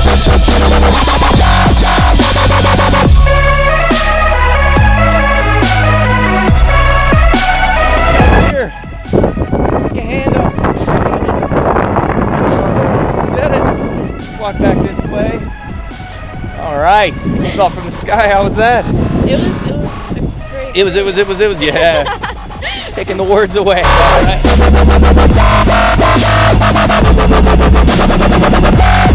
Here, take your hand up. Did it. Walk back this way. All right. You saw from the sky. How was that? It was great. It was. Yeah. Taking the words away. All right.